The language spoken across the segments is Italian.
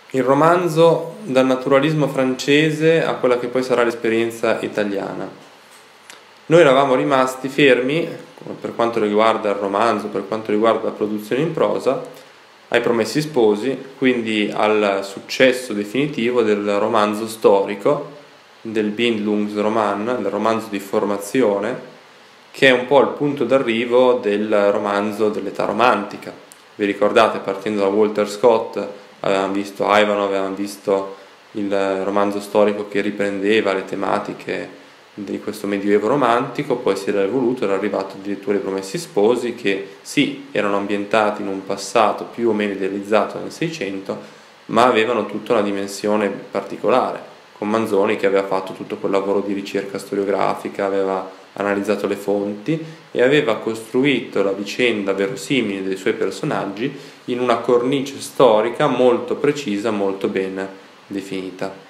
Il romanzo dal naturalismo francese a quella che poi sarà l'esperienza italiana. Noi eravamo rimasti fermi, per quanto riguarda il romanzo, per quanto riguarda la produzione in prosa, ai Promessi Sposi, quindi al successo definitivo del romanzo storico, del Bildungsroman, del romanzo di formazione, che è un po' il punto d'arrivo del romanzo dell'età romantica. Vi ricordate, partendo da Walter Scott, avevamo visto Ivanhoe, avevamo visto il romanzo storico che riprendeva le tematiche di questo medioevo romantico, poi si era evoluto, era arrivato addirittura ai Promessi Sposi, che sì, erano ambientati in un passato più o meno idealizzato nel Seicento, ma avevano tutta una dimensione particolare, con Manzoni che aveva fatto tutto quel lavoro di ricerca storiografica, aveva analizzato le fonti e aveva costruito la vicenda verosimile dei suoi personaggi in una cornice storica molto precisa, molto ben definita.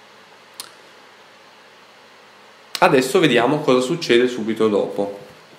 Adesso vediamo cosa succede subito dopo.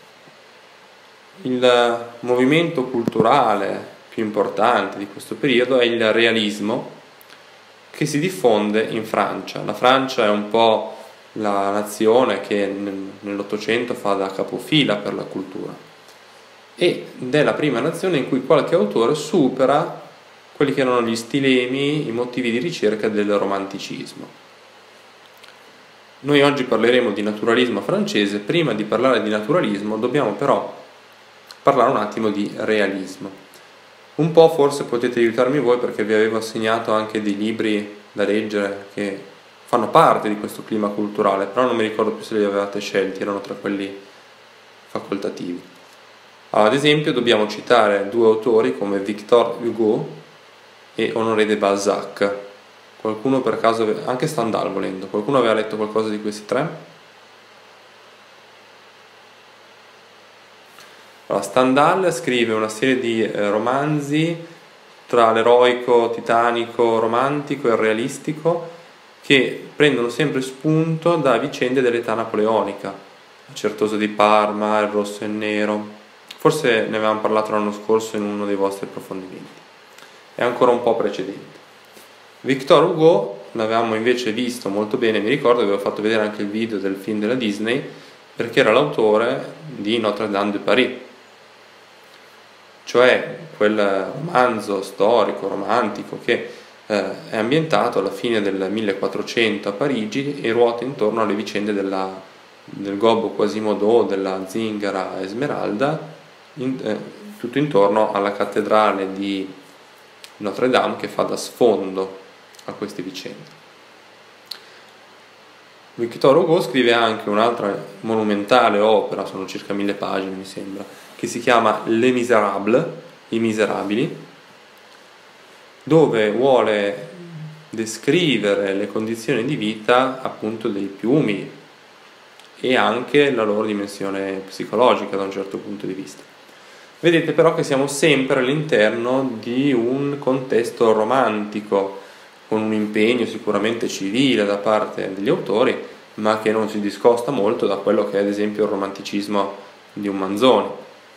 Il movimento culturale più importante di questo periodo è il realismo, che si diffonde in Francia. La Francia è un po' la nazione che nell'Ottocento fa da capofila per la cultura ed è la prima nazione in cui qualche autore supera quelli che erano gli stilemi, i motivi di ricerca del romanticismo. Noi oggi parleremo di naturalismo francese. Prima di parlare di naturalismo dobbiamo però parlare un attimo di realismo. Un po' forse potete aiutarmi voi, perché vi avevo assegnato anche dei libri da leggere che fanno parte di questo clima culturale, però non mi ricordo più se li avevate scelti, erano tra quelli facoltativi. Ad esempio dobbiamo citare due autori come Victor Hugo e Honoré de Balzac. Qualcuno per caso, anche Stendhal volendo, qualcuno aveva letto qualcosa di questi tre? Allora, Stendhal scrive una serie di romanzi tra l'eroico, titanico, romantico e il realistico, che prendono sempre spunto da vicende dell'età napoleonica, il Certoso di Parma, il Rosso e il Nero. Forse ne avevamo parlato l'anno scorso in uno dei vostri approfondimenti. È ancora un po' precedente. Victor Hugo l'avevamo invece visto molto bene, mi ricordo, avevo fatto vedere anche il video del film della Disney, perché era l'autore di Notre-Dame de Paris, cioè quel romanzo storico, romantico, che è ambientato alla fine del 1400 a Parigi e ruota intorno alle vicende del gobbo Quasimodo, della zingara Esmeralda, tutto intorno alla cattedrale di Notre Dame, che fa da sfondo a queste vicende. Victor Hugo scrive anche un'altra monumentale opera, sono circa 1000 pagine mi sembra, che si chiama Les Misérables, I Miserabili, dove vuole descrivere le condizioni di vita appunto dei più umili e anche la loro dimensione psicologica da un certo punto di vista. Vedete però che siamo sempre all'interno di un contesto romantico, con un impegno sicuramente civile da parte degli autori, ma che non si discosta molto da quello che è ad esempio il romanticismo di un Manzoni.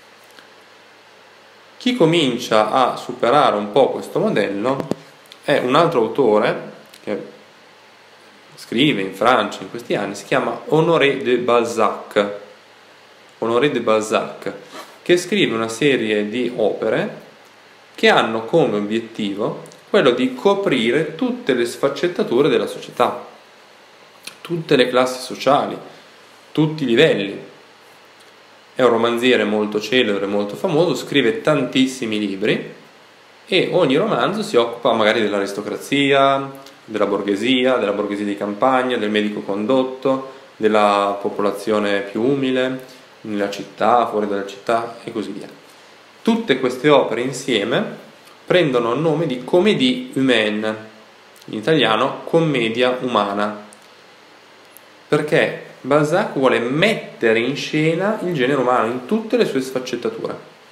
Chi comincia a superare un po' questo modello è un altro autore che scrive in Francia in questi anni, si chiama Honoré de Balzac. Honoré de Balzac, che scrive una serie di opere che hanno come obiettivo quello di coprire tutte le sfaccettature della società, tutte le classi sociali, tutti i livelli. È un romanziere molto celebre, molto famoso, scrive tantissimi libri e ogni romanzo si occupa magari dell'aristocrazia, della borghesia di campagna, del medico condotto, della popolazione più umile, nella città, fuori dalla città e così via. Tutte queste opere insieme prendono il nome di comédie humaine, in italiano commedia umana, perché Balzac vuole mettere in scena il genere umano in tutte le sue sfaccettature.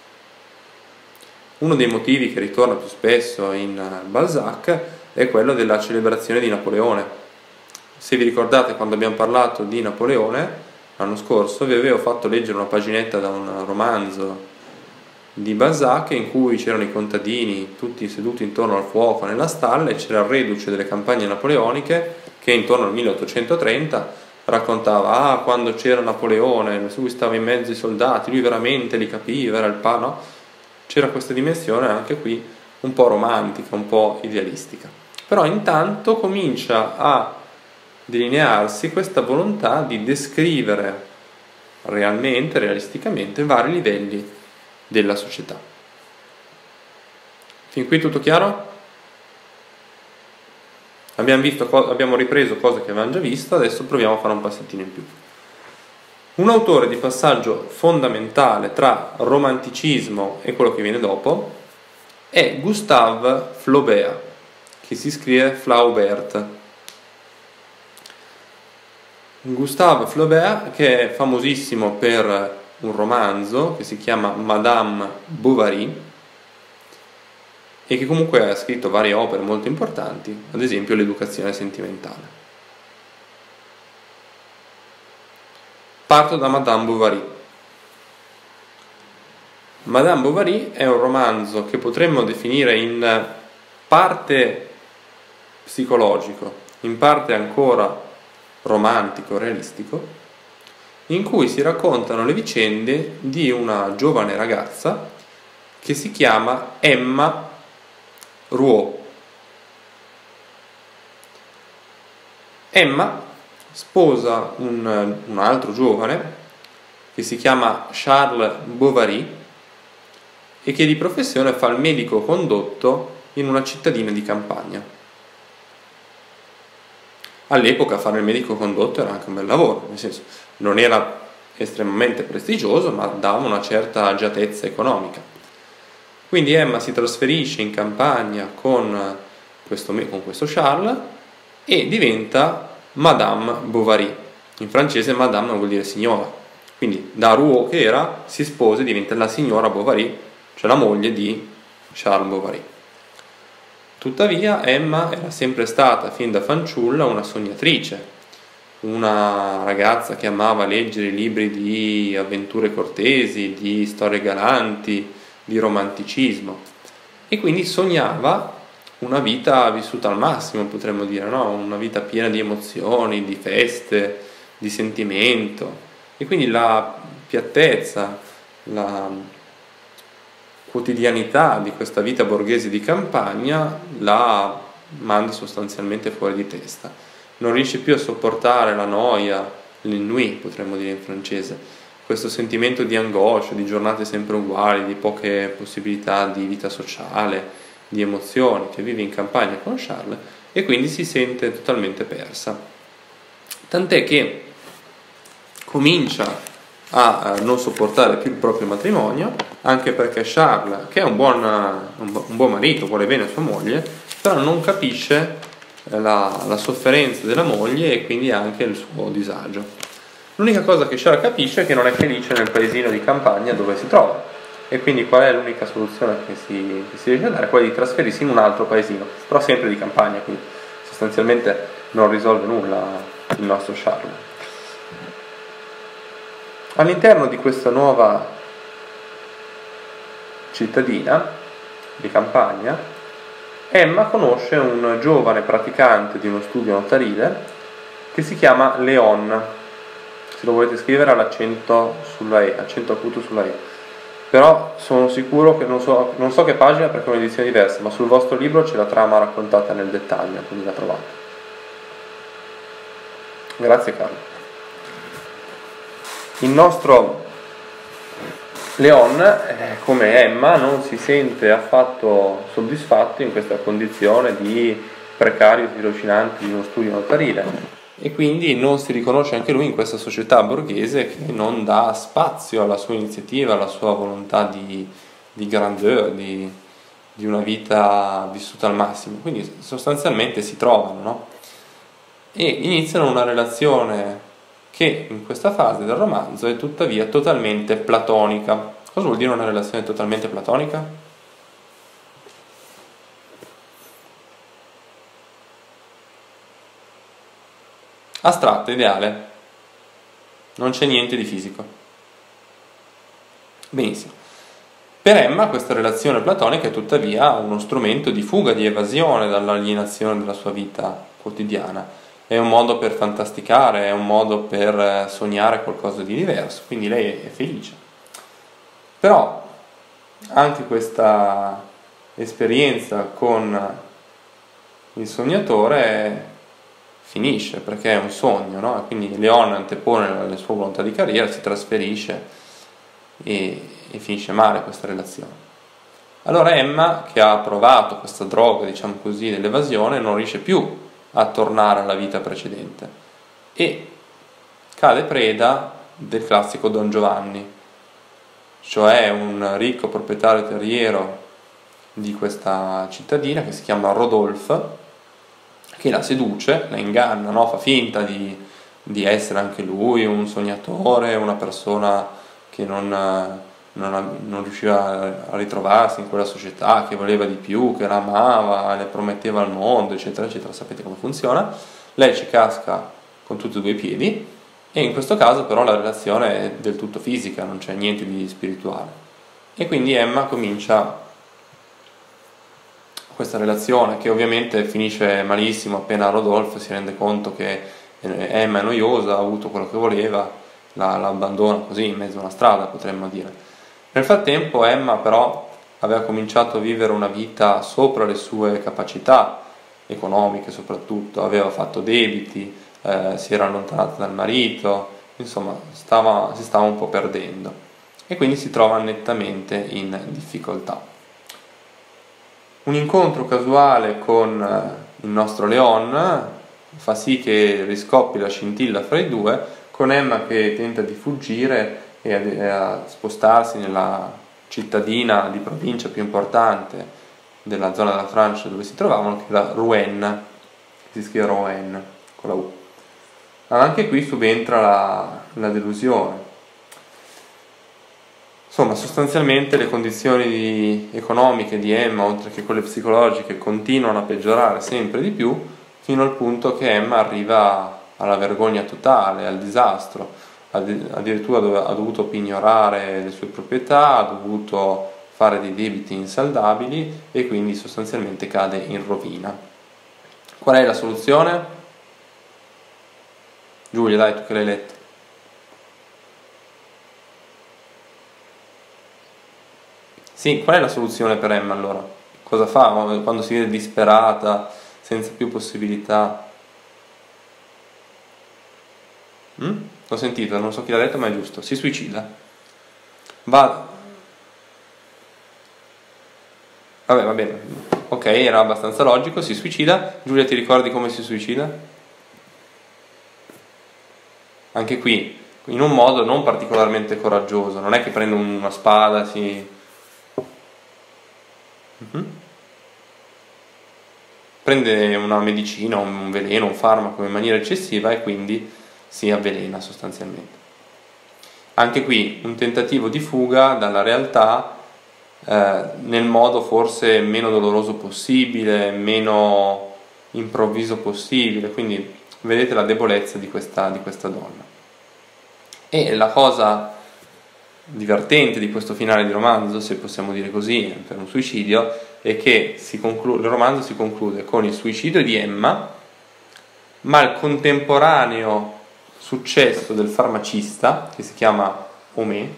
Uno dei motivi che ritorna più spesso in Balzac è quello della celebrazione di Napoleone. Se vi ricordate, quando abbiamo parlato di Napoleone l'anno scorso, vi avevo fatto leggere una paginetta da un romanzo di Balzac, in cui c'erano i contadini tutti seduti intorno al fuoco nella stalla, e c'era il reduce delle campagne napoleoniche che intorno al 1830 raccontava quando c'era Napoleone, lui stava in mezzo ai soldati, lui veramente li capiva, era il no? C'era questa dimensione anche qui un po' romantica, un po' idealistica. Però intanto comincia a delinearsi questa volontà di descrivere realmente, realisticamente, vari livelli della società. Fin qui tutto chiaro? Abbiamo ripreso cose che avevamo già visto, adesso proviamo a fare un passettino in più. Un autore di passaggio fondamentale tra romanticismo e quello che viene dopo è Gustave Flaubert, che si scrive Flaubert. Gustave Flaubert, che è famosissimo per un romanzo che si chiama Madame Bovary, e che comunque ha scritto varie opere molto importanti, ad esempio l'educazione sentimentale. Parto da Madame Bovary. Madame Bovary è un romanzo che potremmo definire in parte psicologico, in parte ancora romantico, realistico, in cui si raccontano le vicende di una giovane ragazza che si chiama Emma Rouault. Emma sposa un altro giovane che si chiama Charles Bovary e che di professione fa il medico condotto in una cittadina di campagna. All'epoca fare il medico condotto era anche un bel lavoro, nel senso non era estremamente prestigioso, ma dava una certa agiatezza economica. Quindi Emma si trasferisce in campagna con questo Charles e diventa Madame Bovary. In francese Madame vuol dire signora. Quindi da Rouault che era, si sposa e diventa la signora Bovary, cioè la moglie di Charles Bovary. Tuttavia Emma era sempre stata, fin da fanciulla, una sognatrice, una ragazza che amava leggere libri di avventure cortesi, di storie galanti, di romanticismo, e quindi sognava una vita vissuta al massimo, potremmo dire, no? Una vita piena di emozioni, di feste, di sentimento, e quindi la piattezza, la quotidianità di questa vita borghese di campagna la manda sostanzialmente fuori di testa. Non riesce più a sopportare la noia, l'ennui, potremmo dire in francese, questo sentimento di angoscia, di giornate sempre uguali, di poche possibilità di vita sociale, di emozioni, che vive in campagna con Charles, e quindi si sente totalmente persa. Tant'è che comincia a non sopportare più il proprio matrimonio, anche perché Charles, che è un buon marito, vuole bene a sua moglie, però non capisce la sofferenza della moglie e quindi anche il suo disagio. L'unica cosa che Charles capisce è che non è felice nel paesino di campagna dove si trova, e quindi qual è l'unica soluzione che si riesce a dare? Quella di trasferirsi in un altro paesino, però sempre di campagna, quindi sostanzialmente non risolve nulla il nostro Charles. All'interno di questa nuova cittadina di campagna, Emma conosce un giovane praticante di uno studio notarile che si chiama Léon. Se lo volete scrivere all'accento sulla E, accento acuto sulla E, però sono sicuro che non so che pagina perché è un'edizione diversa, ma sul vostro libro c'è la trama raccontata nel dettaglio, quindi la trovate. Grazie Carlo. Il nostro Léon, come Emma, non si sente affatto soddisfatto in questa condizione di precario tirocinante di uno studio notarile, e quindi non si riconosce anche lui in questa società borghese che non dà spazio alla sua iniziativa, alla sua volontà di grandeur, di una vita vissuta al massimo. Quindi sostanzialmente si trovano, no? E iniziano una relazione che in questa fase del romanzo è tuttavia totalmente platonica. Cosa vuol dire una relazione totalmente platonica? Astratta, ideale, non c'è niente di fisico. Benissimo. Per Emma questa relazione platonica è tuttavia uno strumento di fuga, di evasione dall'alienazione della sua vita quotidiana. È un modo per fantasticare, è un modo per sognare qualcosa di diverso, quindi lei è felice. Però anche questa esperienza con il sognatore finisce, perché è un sogno, no? E quindi Leon antepone le sue volontà di carriera, si trasferisce e finisce male questa relazione. Allora Emma, che ha provato questa droga, diciamo così, dell'evasione, non riesce più a tornare alla vita precedente e cade preda del classico Don Giovanni, cioè un ricco proprietario terriero di questa cittadina che si chiama Rodolphe, che la seduce, la inganna, no? Fa finta di essere anche lui un sognatore, una persona che non riusciva a ritrovarsi in quella società, che voleva di più, che la amava, le prometteva il mondo, eccetera, eccetera. Sapete come funziona. Lei ci casca con tutti e due i piedi e in questo caso però la relazione è del tutto fisica, non c'è niente di spirituale. E quindi Emma comincia questa relazione che ovviamente finisce malissimo appena Rodolphe si rende conto che Emma è noiosa, ha avuto quello che voleva, la abbandona così in mezzo a una strada, potremmo dire. Nel frattempo Emma però aveva cominciato a vivere una vita sopra le sue capacità economiche soprattutto, aveva fatto debiti, si era allontanata dal marito, insomma si stava un po' perdendo e quindi si trova nettamente in difficoltà. Un incontro casuale con il nostro Leon fa sì che riscoppi la scintilla fra i due, con Emma che tenta di fuggire e a spostarsi nella cittadina di provincia più importante della zona della Francia dove si trovavano, che era Rouen, che si scrive Rouen con la U. Ma anche qui subentra la delusione. Insomma, sostanzialmente le condizioni economiche di Emma, oltre che quelle psicologiche, continuano a peggiorare sempre di più, fino al punto che Emma arriva alla vergogna totale, al disastro. Addirittura ha dovuto pignorare le sue proprietà, ha dovuto fare dei debiti insaldabili e quindi sostanzialmente cade in rovina. Qual è la soluzione? Giulia, dai, tu che l'hai letto. Sì, qual è la soluzione per Emma allora? Cosa fa quando si vede disperata, senza più possibilità? L'ho sentito, non so chi l'ha detto, ma è giusto. Si suicida. Va bene. Ok, era abbastanza logico, si suicida. Giulia, ti ricordi come si suicida? Anche qui, in un modo non particolarmente coraggioso. Non è che prende una spada, prende una medicina, un veleno, un farmaco in maniera eccessiva e quindi si avvelena sostanzialmente. Anche qui un tentativo di fuga dalla realtà nel modo forse meno doloroso possibile, meno improvviso possibile, quindi vedete la debolezza di questa donna. E la cosa divertente di questo finale di romanzo, se possiamo dire così, per un suicidio, è che il romanzo si conclude con il suicidio di Emma, ma il contemporaneo successo del farmacista, che si chiama Homais,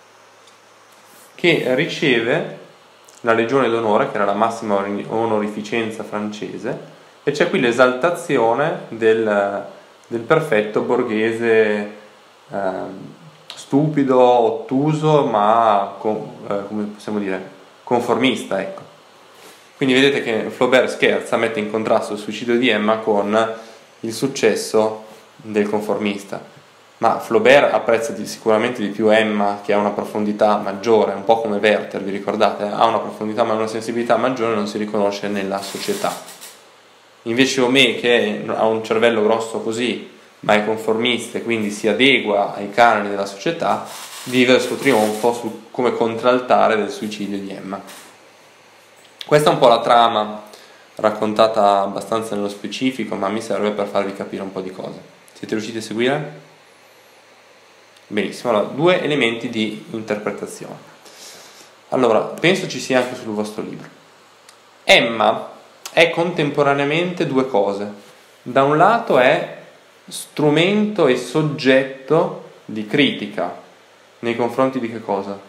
che riceve la Legione d'Onore, che era la massima onorificenza francese, e c'è qui l'esaltazione del perfetto borghese stupido, ottuso, ma come possiamo dire, conformista, ecco. Quindi vedete che Flaubert scherza, mette in contrasto il suicidio di Emma con il successo del conformista, ma Flaubert apprezza sicuramente di più Emma, che ha una profondità maggiore, un po' come Werther, vi ricordate? Ha una profondità ma una sensibilità maggiore, non si riconosce nella società. Invece Homais, che ha un cervello grosso così, ma è conformista e quindi si adegua ai canoni della società, vive il suo trionfo come contraltare del suicidio di Emma. Questa è un po' la trama, raccontata abbastanza nello specifico, ma mi serve per farvi capire un po' di cose. Siete riusciti a seguire? Benissimo, allora, 2 elementi di interpretazione. Allora, penso ci sia anche sul vostro libro. Emma è contemporaneamente due cose. Da un lato è strumento e soggetto di critica nei confronti di che cosa?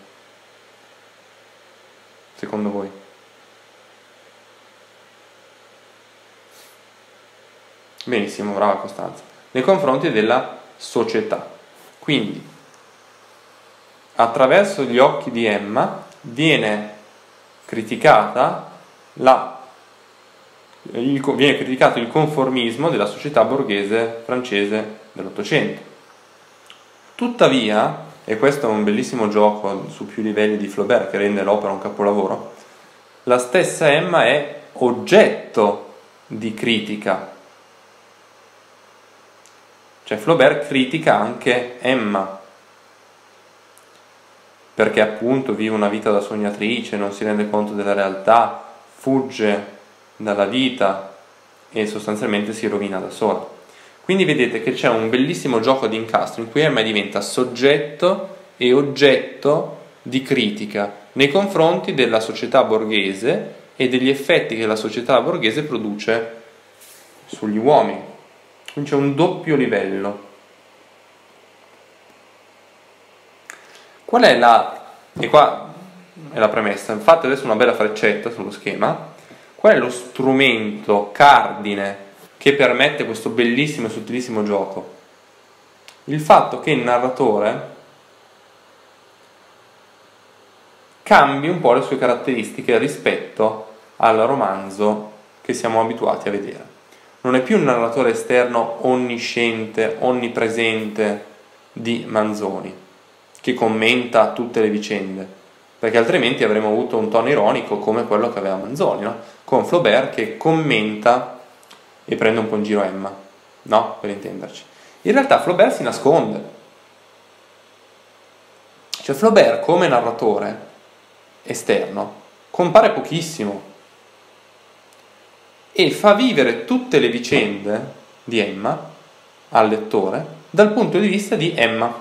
Secondo voi? Benissimo, brava Costanza. Nei confronti della società. Quindi, attraverso gli occhi di Emma viene criticata viene criticato il conformismo della società borghese francese dell'Ottocento. Tuttavia, e questo è un bellissimo gioco su più livelli di Flaubert che rende l'opera un capolavoro, la stessa Emma è oggetto di critica. Cioè Flaubert critica anche Emma, perché appunto vive una vita da sognatrice, non si rende conto della realtà, fugge dalla vita e sostanzialmente si rovina da sola. Quindi vedete che c'è un bellissimo gioco di incastro in cui Emma diventa soggetto e oggetto di critica nei confronti della società borghese e degli effetti che la società borghese produce sugli uomini. Quindi c'è un doppio livello. Qual è e qua è la premessa, infatti adesso una bella freccetta sullo schema, qual è lo strumento cardine che permette questo bellissimo e sottilissimo gioco? Il fatto che il narratore cambi un po' le sue caratteristiche rispetto al romanzo che siamo abituati a vedere. Non è più un narratore esterno onnisciente, onnipresente di Manzoni, che commenta tutte le vicende, perché altrimenti avremmo avuto un tono ironico come quello che aveva Manzoni, no? Con Flaubert che commenta e prende un po' in giro Emma, no? Per intenderci. In realtà Flaubert si nasconde. Cioè Flaubert come narratore esterno compare pochissimo e fa vivere tutte le vicende di Emma al lettore dal punto di vista di Emma,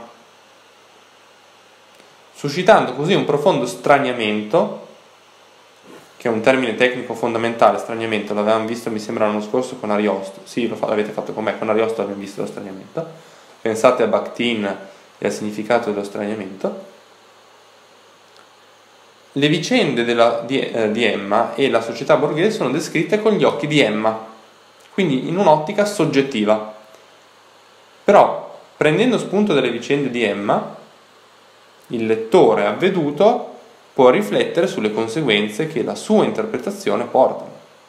suscitando così un profondo straniamento, che è un termine tecnico fondamentale. Straniamento l'avevamo visto, mi sembra, l'anno scorso con Ariosto. Sì, l'avete fatto con me, con Ariosto abbiamo visto lo straniamento. Pensate a Bakhtin e al significato dello straniamento. Le vicende di Emma e la società borghese sono descritte con gli occhi di Emma, quindi in un'ottica soggettiva. Però, prendendo spunto dalle vicende di Emma, il lettore avveduto può riflettere sulle conseguenze che la sua interpretazione porta.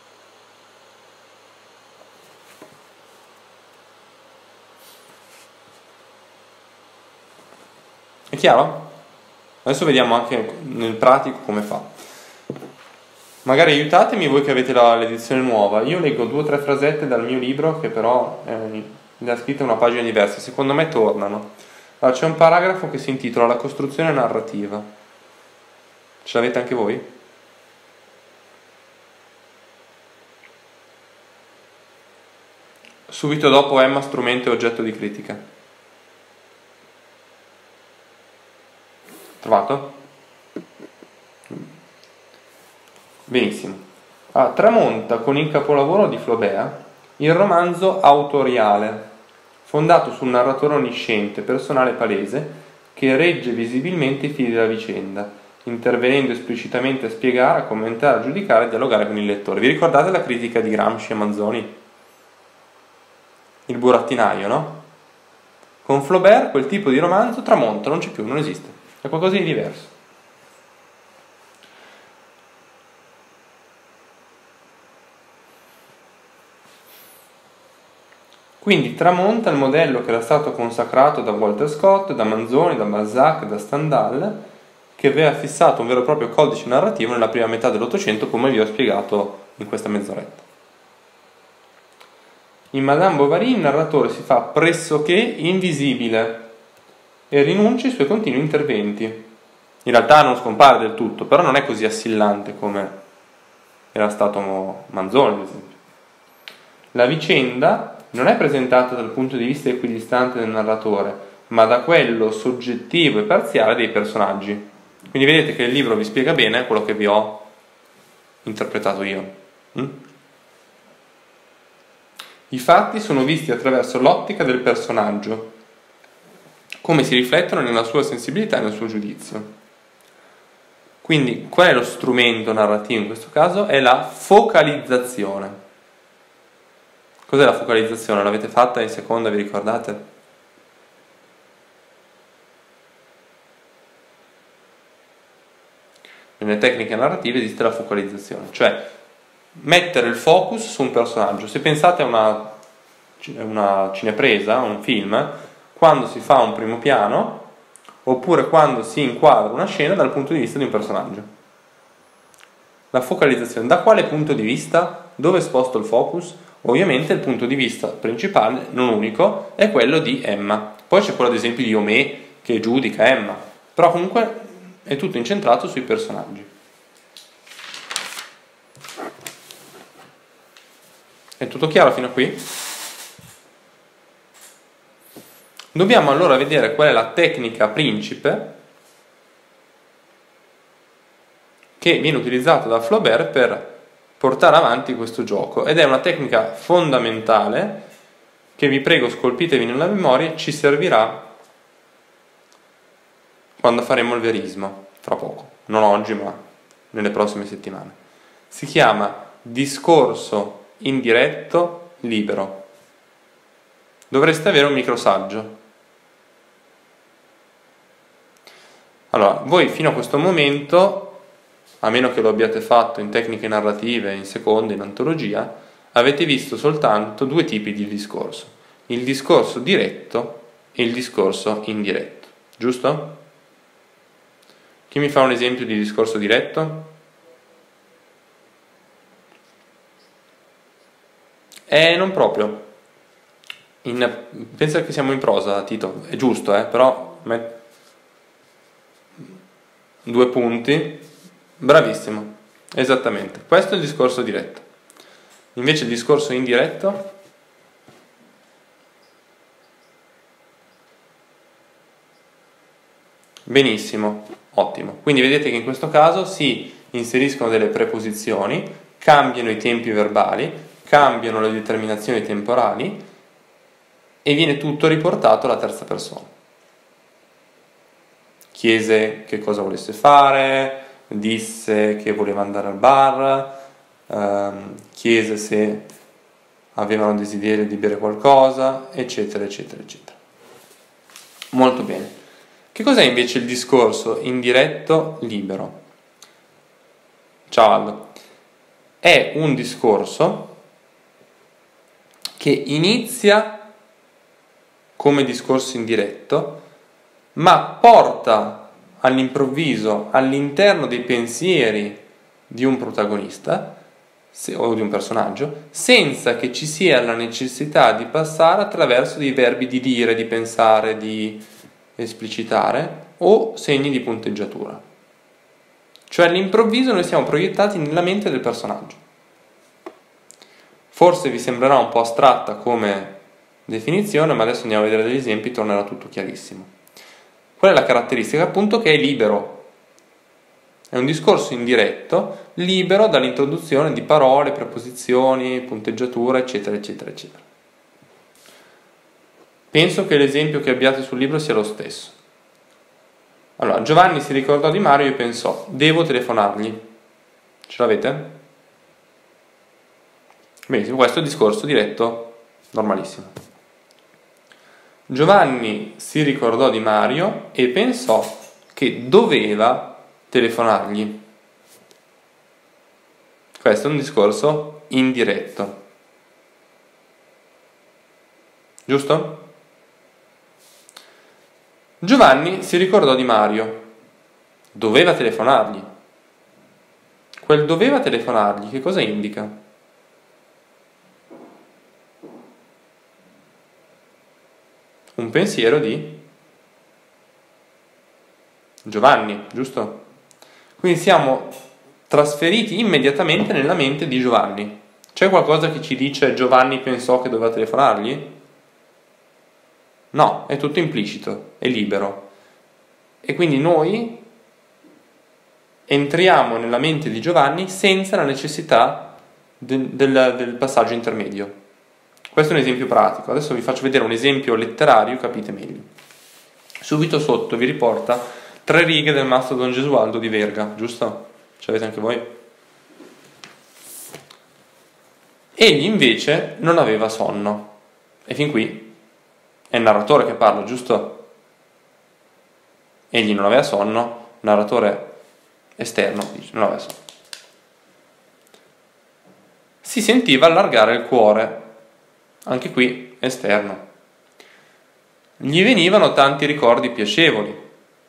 È chiaro? Adesso vediamo anche nel pratico come fa. Magari aiutatemi voi che avete l'edizione nuova. Io leggo 2 o 3 frasette dal mio libro che però le ha scritte una pagina diversa. Secondo me tornano. Allora, c'è un paragrafo che si intitola La costruzione narrativa. Ce l'avete anche voi? Subito dopo Emma, strumento e oggetto di critica. Trovato? Benissimo. Tramonta con il capolavoro di Flaubert il romanzo autoriale, fondato sul narratore onnisciente, personale palese, che regge visibilmente i fili della vicenda, intervenendo esplicitamente a spiegare, a commentare, a giudicare e a dialogare con il lettore. Vi ricordate la critica di Gramsci a Manzoni? Il burattinaio, no? Con Flaubert quel tipo di romanzo tramonta, non c'è più, non esiste. È qualcosa di diverso. Quindi tramonta il modello che era stato consacrato da Walter Scott, da Manzoni, da Balzac, da Stendhal, che aveva fissato un vero e proprio codice narrativo nella prima metà dell'Ottocento, come vi ho spiegato in questa mezz'oretta. In Madame Bovary il narratore si fa pressoché invisibile e rinuncia ai suoi continui interventi. In realtà non scompare del tutto, però non è così assillante come era stato Manzoni, ad esempio. La vicenda non è presentata dal punto di vista equidistante del narratore, ma da quello soggettivo e parziale dei personaggi. Quindi vedete che il libro vi spiega bene quello che vi ho interpretato io. I fatti sono visti attraverso l'ottica del personaggio, come si riflettono nella sua sensibilità e nel suo giudizio. Quindi qual è lo strumento narrativo in questo caso? È la focalizzazione. Cos'è la focalizzazione? L'avete fatta in seconda, vi ricordate? Nelle tecniche narrative esiste la focalizzazione, cioè mettere il focus su un personaggio. Se pensate a una cinepresa, un film, quando si fa un primo piano, oppure quando si inquadra una scena dal punto di vista di un personaggio. La focalizzazione, da quale punto di vista? Dove è sposto il focus? Ovviamente il punto di vista principale, non unico, è quello di Emma. Poi c'è quello ad esempio di Homais che giudica Emma, però comunque è tutto incentrato sui personaggi. È tutto chiaro fino a qui? Dobbiamo allora vedere qual è la tecnica principe che viene utilizzata da Flaubert per portare avanti questo gioco, ed è una tecnica fondamentale che vi prego scolpitevi nella memoria, ci servirà quando faremo il verismo, fra poco, non oggi ma nelle prossime settimane. Si chiama discorso indiretto libero. Dovreste avere un microsaggio. Allora, voi fino a questo momento, a meno che lo abbiate fatto in tecniche narrative, in seconda, in antologia, avete visto soltanto due tipi di discorso: il discorso diretto e il discorso indiretto, giusto? Chi mi fa un esempio di discorso diretto? Non proprio. Pensa che siamo in prosa, Tito, è giusto, però 2 punti, bravissimo, esattamente, questo è il discorso diretto. Invece il discorso indiretto? Benissimo, ottimo. Quindi vedete che in questo caso si inseriscono delle preposizioni, cambiano i tempi verbali, cambiano le determinazioni temporali e viene tutto riportato alla terza persona. Chiese che cosa volesse fare, disse che voleva andare al bar, chiese se avevano desiderio di bere qualcosa, eccetera, eccetera, eccetera. Molto bene. Che cos'è invece il discorso indiretto libero? Ciao Aldo. È un discorso che inizia come discorso indiretto, ma porta all'improvviso all'interno dei pensieri di un protagonista o di un personaggio, senza che ci sia la necessità di passare attraverso dei verbi di dire, di pensare, di esplicitare o segni di punteggiatura. Cioè all'improvviso noi siamo proiettati nella mente del personaggio. Forse vi sembrerà un po' astratta come definizione, ma adesso andiamo a vedere degli esempi, tornerà tutto chiarissimo. Qual è la caratteristica? Appunto che è libero. È un discorso indiretto, libero dall'introduzione di parole, preposizioni, punteggiatura, eccetera, eccetera, eccetera. Penso che l'esempio che abbiate sul libro sia lo stesso. Allora, Giovanni si ricordò di Mario e pensò: devo telefonargli. Ce l'avete? Benissimo, questo è il discorso diretto normalissimo. Giovanni si ricordò di Mario e pensò che doveva telefonargli. Questo è un discorso indiretto. Giusto? Giovanni si ricordò di Mario. Doveva telefonargli. Quel doveva telefonargli, che cosa indica? Un pensiero di Giovanni, giusto? Quindi siamo trasferiti immediatamente nella mente di Giovanni. C'è qualcosa che ci dice Giovanni pensò che doveva telefonargli? No, è tutto implicito, è libero. E quindi noi entriamo nella mente di Giovanni senza la necessità del passaggio intermedio. Questo è un esempio pratico. Adesso vi faccio vedere un esempio letterario, capite meglio. Subito sotto vi riporta 3 righe del Mastro Don Gesualdo di Verga, giusto? Ce l'avete anche voi? Egli invece non aveva sonno. E fin qui è il narratore che parla, giusto? Egli non aveva sonno, narratore esterno dice non aveva sonno. Si sentiva allargare il cuore, anche qui esterno. Gli venivano tanti ricordi piacevoli,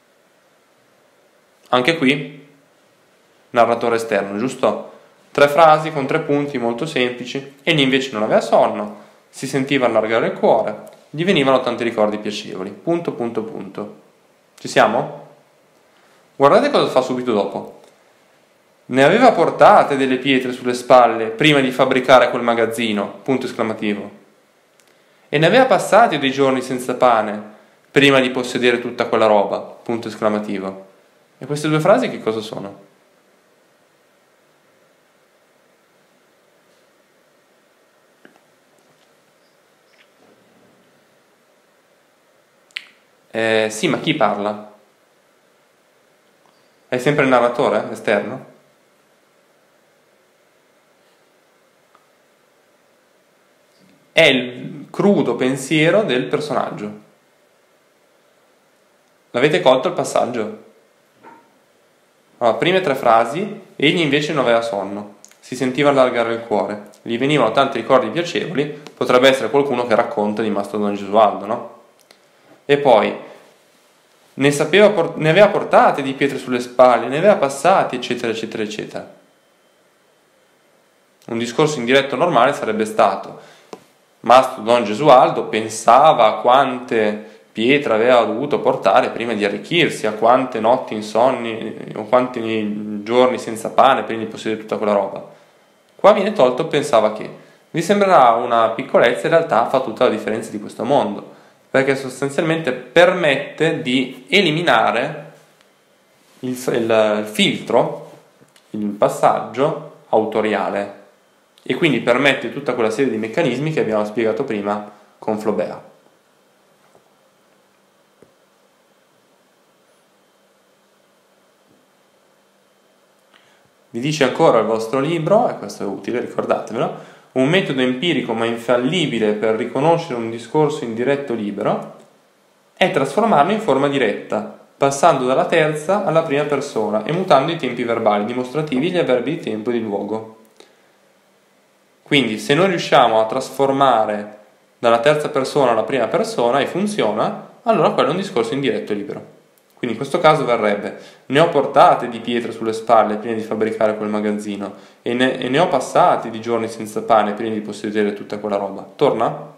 anche qui narratore esterno, giusto? 3 frasi con 3 punti molto semplici. Egli invece non aveva sonno, si sentiva allargare il cuore, gli venivano tanti ricordi piacevoli. Punto, punto, punto. Ci siamo? Guardate cosa fa subito dopo. Ne aveva portate delle pietre sulle spalle prima di fabbricare quel magazzino, punto esclamativo. E ne aveva passati dei giorni senza pane prima di possedere tutta quella roba, punto esclamativo. E queste 2 frasi che cosa sono? Sì, ma chi parla? È sempre il narratore esterno? È il crudo pensiero del personaggio. L'avete colto il passaggio? Allora, prime 3 frasi, egli invece non aveva sonno, si sentiva allargare il cuore, gli venivano tanti ricordi piacevoli, potrebbe essere qualcuno che racconta di Mastro Don Gesualdo, no? E poi, ne aveva portate di pietre sulle spalle, ne aveva passati, eccetera, eccetera, eccetera. Un discorso indiretto normale sarebbe stato: Mastro Don Gesualdo pensava a quante pietre aveva dovuto portare prima di arricchirsi, a quante notti insonni o quanti giorni senza pane prima di possedere tutta quella roba. Qua viene tolto pensava che. Vi sembrerà una piccolezza, in realtà fa tutta la differenza di questo mondo, perché sostanzialmente permette di eliminare il filtro, il passaggio autoriale, e quindi permette tutta quella serie di meccanismi che abbiamo spiegato prima con Flaubert. Vi dice ancora il vostro libro, e questo è utile, ricordatevelo: un metodo empirico ma infallibile per riconoscere un discorso indiretto libero è trasformarlo in forma diretta, passando dalla terza alla prima persona e mutando i tempi verbali dimostrativi e gli avverbi di tempo e di luogo. Quindi se noi riusciamo a trasformare dalla terza persona alla prima persona e funziona, allora quello è un discorso indiretto libero. Quindi in questo caso verrebbe: ne ho portate di pietre sulle spalle prima di fabbricare quel magazzino e ne ho passati di giorni senza pane prima di possedere tutta quella roba. Torna?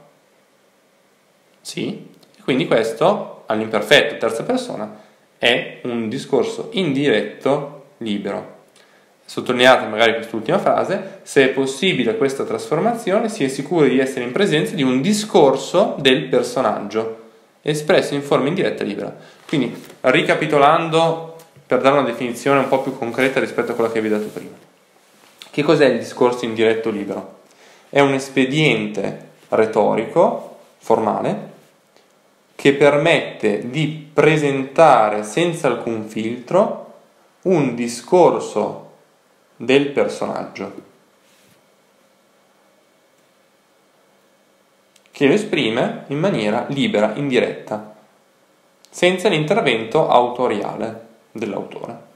Sì. E quindi questo, all'imperfetto terza persona, è un discorso indiretto libero. Sottolineate magari quest'ultima frase: se è possibile questa trasformazione, si è sicuri di essere in presenza di un discorso del personaggio espresso in forma indiretta libera. Quindi, ricapitolando, per dare una definizione un po' più concreta rispetto a quella che vi ho dato prima, che cos'è il discorso indiretto libero? È un espediente retorico, formale, che permette di presentare senza alcun filtro un discorso del personaggio, che lo esprime in maniera libera, indiretta, senza l'intervento autoriale dell'autore.